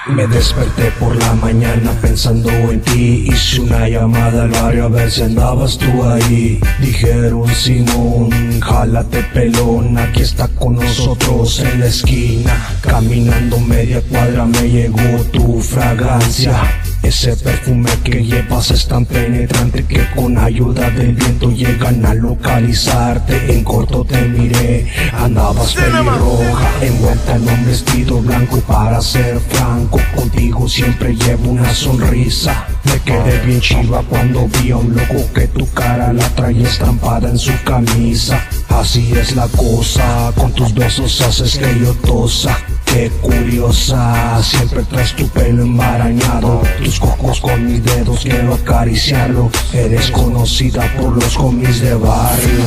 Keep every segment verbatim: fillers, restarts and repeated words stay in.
Me desperté por la mañana pensando en ti. Hice una llamada al barrio a ver si andabas tú ahí. Dijeron Simón, jálate pelón, aquí está con nosotros en la esquina. Caminando media cuadra me llegó tu fragancia. Ese perfume que llevas es tan penetrante que con ayuda del viento llegan a localizarte. En corto te miré, andabas pelirroja, envuelta en un vestido blanco. Para ser franco, contigo siempre llevo una sonrisa. Me quedé bien chiva cuando vi a un loco que tu cara la traía estampada en su camisa. Así es la cosa, con tus besos haces que yo tosa. Qué curiosa, siempre traes tu pelo embarañado. Tus cocos con mis dedos quiero acariciarlo. Eres conocida por los homies de barrio.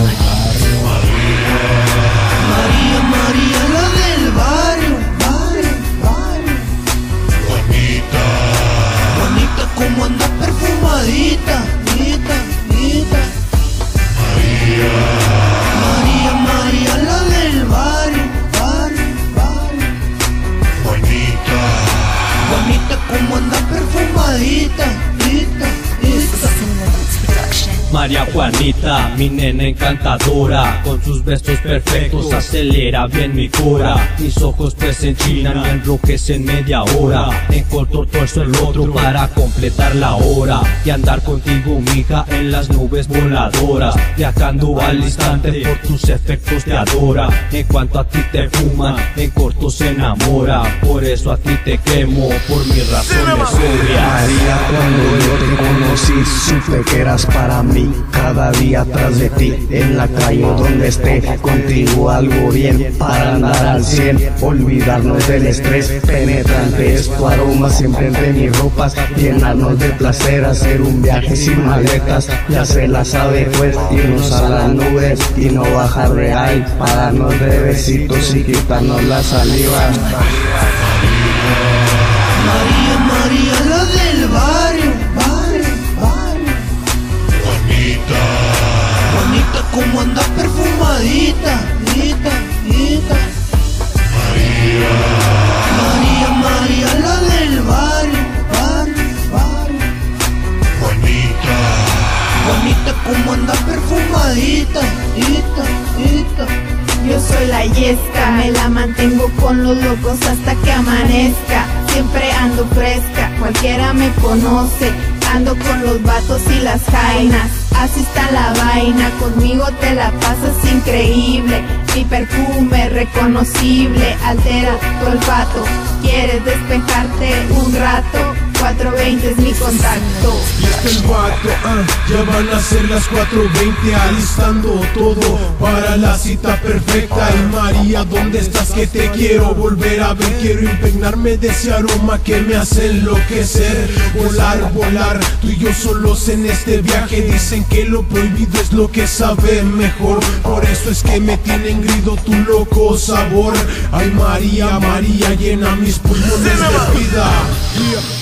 María, María, la del barrio, barrio, barrio. Juanita, Juanita, como anda perfumadita, nita, nita. María, María, María, la del barrio, barrio, barrio. Juanita, Juanita, como anda perfumadita, nita, nita. María Juanita, mi nena encantadora, con sus besos perfectos acelera bien mi cora. Mis ojos pues se enchinan y enrojecen media hora. En corto torso el otro para completar la hora y andar contigo, mija, en las nubes voladoras, viajando al instante por tus efectos te adora. En cuanto a ti te fuman, en corto se enamora, por eso a ti te quemo, por mis razones obvias. María, cuando yo te conocí, supe que eras para mí. Cada día tras de ti, en la calle donde esté, contigo algo bien para andar al cien, olvidarnos del estrés. Penetrante es tu aroma siempre entre mis ropas, llenarnos de placer, hacer un viaje sin maletas. Ya se la sabe pues, irnos a las nubes y no bajar de ahí, para darnos de besitos y quitarnos la saliva. María, María, la del barrio, barrio, barrio. Juanita, Juanita, como anda perfumadita, nita, nita. María, María, María, la del barrio, barrio, barrio. Juanita, Juanita, como anda perfumadita, nita, nita. Yo soy la yesca, me la mantengo con los locos hasta que amanezca. Siempre ando fresca, cualquiera me conoce. Ando con los vatos y las jainas, así está la vaina. Conmigo te la pasas increíble. Mi perfume reconocible altera tu olfato. ¿Quieres despejarte un rato? cuatro veinte es mi contacto. Y está el vato, ah, ya van a ser las cuatro veinte, alistando todo para la cita perfecta. Y María, ¿dónde estás? Que te quiero volver a ver. Quiero impregnarme de ese aroma que me hace enloquecer. Volar, volar, tú y yo solos en este viaje. Dicen que lo prohibido es lo que sabe mejor, por eso es que me tiene engrido tu loco sabor. Ay María, María, llena mis pulmones de vida.